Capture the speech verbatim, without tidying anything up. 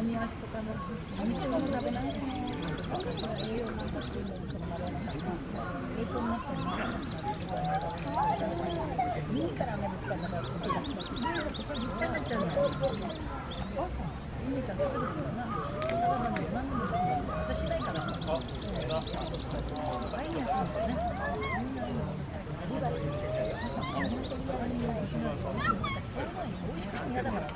カニ足とかのお店も食べないね。栄養なんだっていうのにならなかった。栄養になってるのいいからめんどくさいからって言ってた。それいっぱいになっちゃうの。ゆめちゃん食べるんだな。だからね、何でも私しないから。毎日なんだね。みんな今ありがとう。本当にありがとう。そういうのに美味しくて嫌だからね。